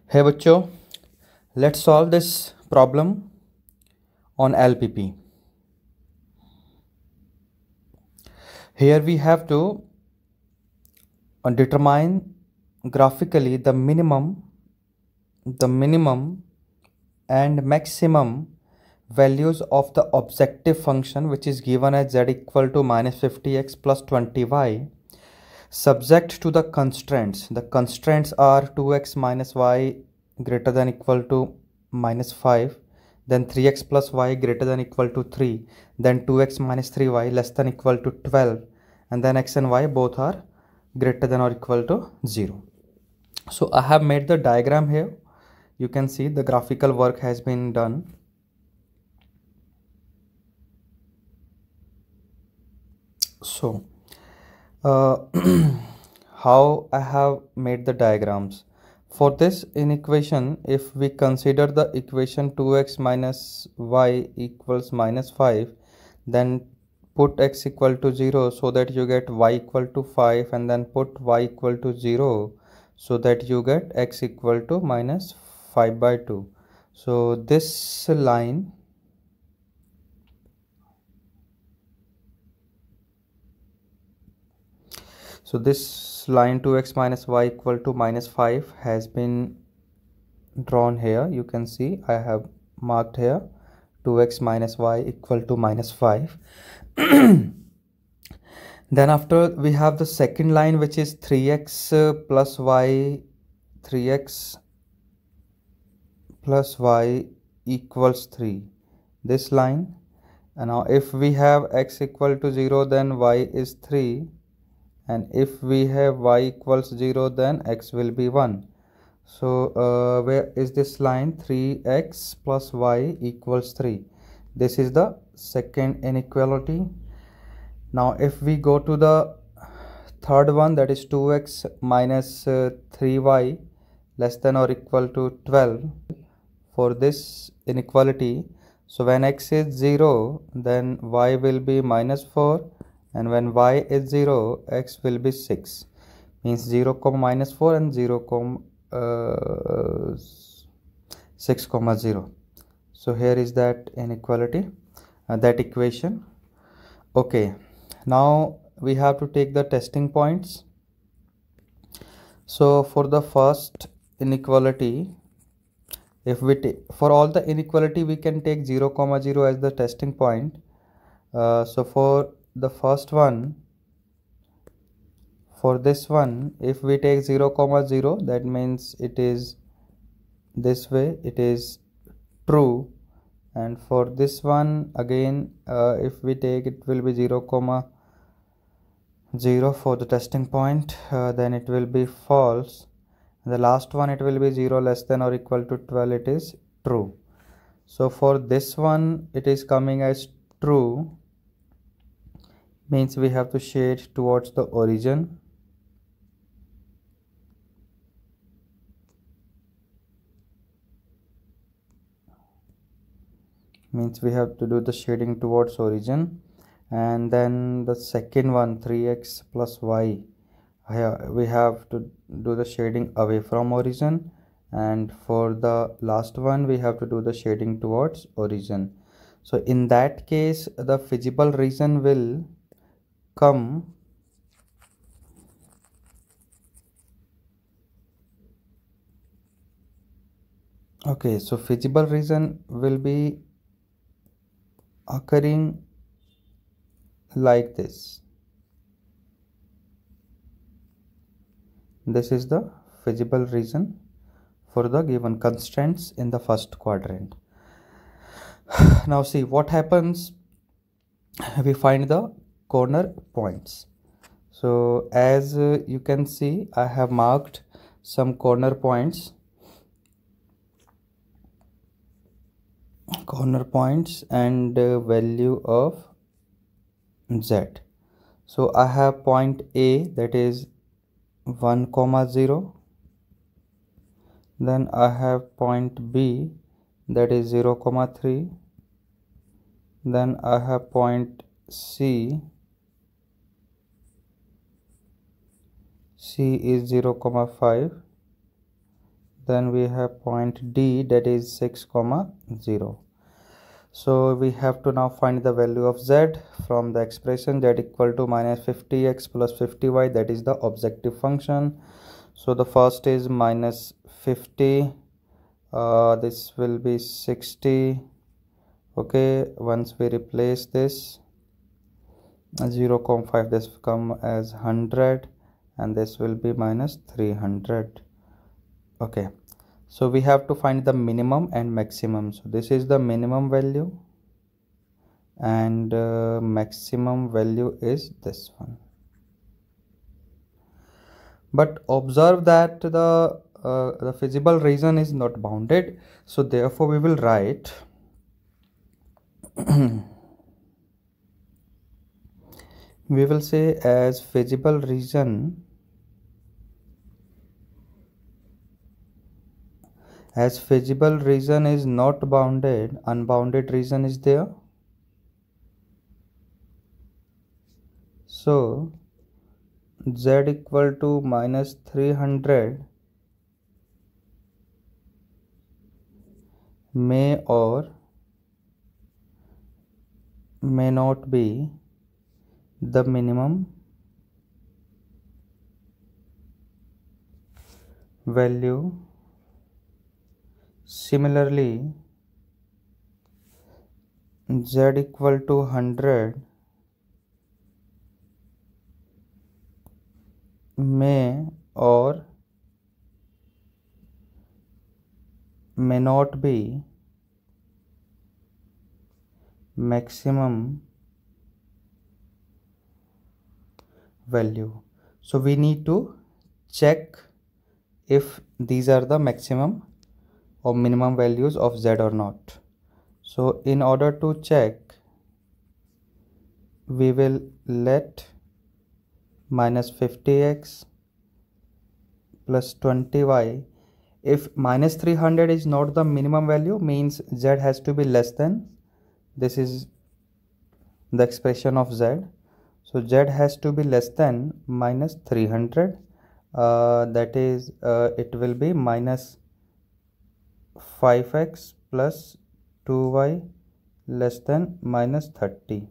Hey बच्चों, let's solve this problem on LPP. Here we have to determine graphically the minimum and maximum values of the objective function, which is given as z equal to minus 50x plus 20y, subject to the constraints. The constraints are 2x minus y greater than equal to minus 5, then 3x plus y greater than equal to 3, then 2x minus 3y less than equal to 12, and then x and y both are greater than or equal to 0. So I have made the diagram here. You can see the graphical work has been done. So how I have made the diagrams. For this inequation, if we consider the equation 2x minus y equals minus 5, then put x equal to 0 so that you get y equal to 5, and then put y equal to 0 so that you get x equal to minus 5 by 2. So this line this line 2x minus y equal to minus 5 has been drawn here. You can see I have marked here 2x minus y equal to minus 5. Then after we have the second line, which is 3x plus y, 3x plus y equals 3, this line. And now if we have x equal to 0, then y is 3, and if we have y equals 0, then x will be 1. So where is this line? 3x plus y equals 3. This is the second inequality. Now if we go to the third one, that is 2x minus 3y less than or equal to 12. For this inequality, so when x is 0, then y will be minus 4, and when y is 0, x will be 6. Means 0 comma minus 4 and 0 comma 6 comma 0. So here is that inequality, that equation. Okay, now we have to take the testing points. So for the first inequality, if we take for all the inequality, we can take 0 comma 0 as the testing point. So for the first one, for this one, if we take 0 comma 0, that means it is this way, it is true. And for this one again, if we take, it will be 0 comma 0 for the testing point, then it will be false. And the last one, it will be 0 less than or equal to 12, it is true. So for this one, it is coming as true, means we have to shade towards the origin. Means we have to do the shading towards origin. And then the second one, 3x plus y, we have to do the shading away from origin. And for the last one, we have to do the shading towards origin. So in that case, the feasible region will come so feasible region will be occurring like this. This is the feasible region for the given constraints in the first quadrant. Now see what happens. We find the corner points. So as you can see, I have marked some corner points and value of z. So I have point A, that is 1 comma 0, then I have point B, that is 0 comma 3, then I have point C is 0 comma 5, then we have point D, that is 6 comma 0. So we have to now find the value of z from the expression z equal to minus 50x plus 50y, that is the objective function. So the first is minus 50, this will be 60. Okay, once we replace this 0.5, this will come as 100, and this will be minus 300. Okay, so we have to find the minimum and maximum. So this is the minimum value, and maximum value is this one. But observe that the feasible region is not bounded, so therefore we will write we will say as feasible region, as feasible region is not bounded, unbounded region is there. So z equal to minus 300 may or may not be the minimum value. Similarly, z equal to 100 may or may not be maximum value. So we need to check if these are the maximum or minimum values of z or not. So in order to check, we will let minus 50x plus 20y. If minus 300 is not the minimum value, means z has to be less than, this is the expression of z. So z has to be less than minus 300, that is it will be minus 5x plus 2y less than minus 30.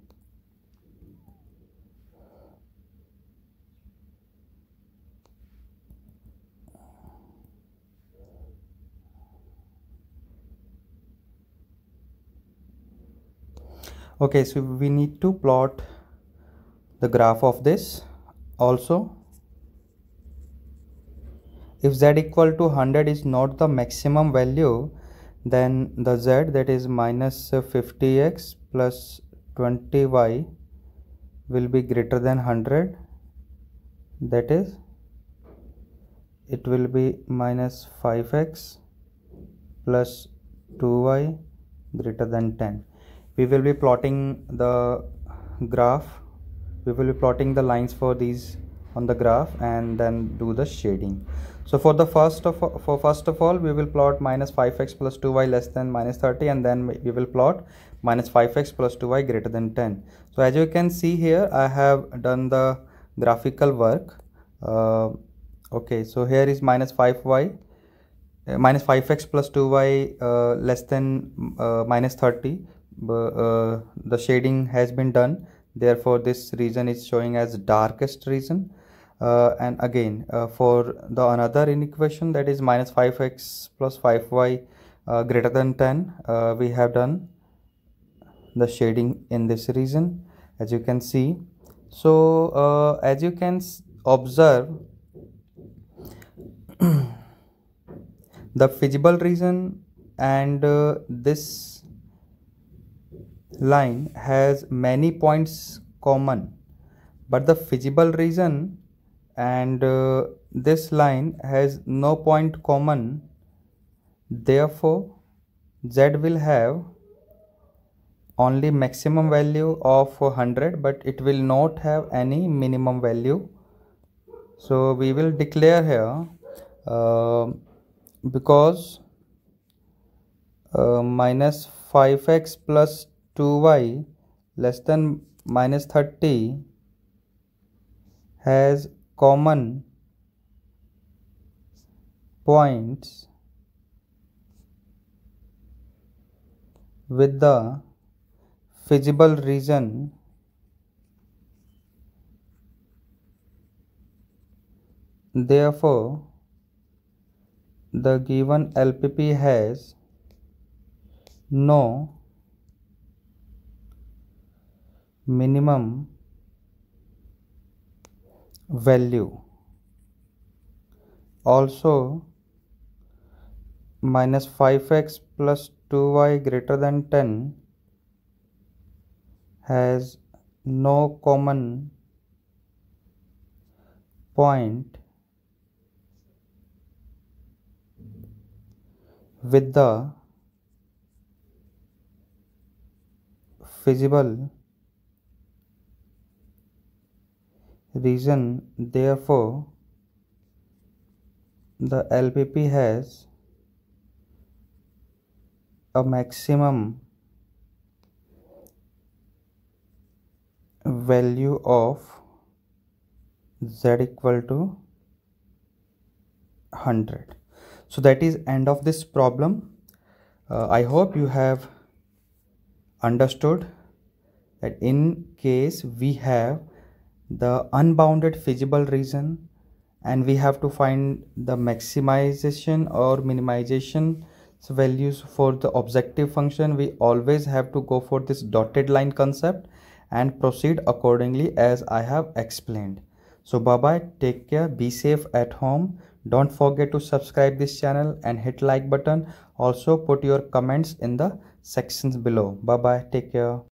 Okay, so we need to plot the graph of this also. If z equal to 100 is not the maximum value, then the z, that is minus 50x plus 20y, will be greater than 100, that is it will be minus 5x plus 2y greater than 10. We will be plotting the graph, we will be plotting the lines for these on the graph and then do the shading. So for the first of all we will plot minus 5x plus 2y less than minus 30, and then we will plot minus 5x plus 2y greater than 10. So as you can see here, I have done the graphical work. Okay, so here is minus 5y minus 5x plus 2y less than minus 30. The shading has been done, therefore this region is showing as darkest region. And again for the another inequation, that is minus 5x plus 5y greater than 10, we have done the shading in this region, as you can see. So as you can observe, the feasible region and this line has many points common, but the feasible region and this line has no point common. Therefore z will have only maximum value of 100, but it will not have any minimum value. So we will declare here because minus 5x plus 2y less than minus 30 has common points with the feasible reason therefore the given LPP has no minimum value. Also, minus 5x plus 2y greater than 10 has no common point with the feasible reason. Therefore, the LPP has a maximum value of z equal to 100. So that is end of this problem. I hope you have understood that in case we have the unbounded feasible reason and we have to find the maximization or minimization values for the objective function, we always have to go for this dotted line concept and proceed accordingly as I have explained. So bye bye, take care, be safe at home. Don't forget to subscribe this channel and hit like button. Also put your comments in the sections below. Bye bye, take care.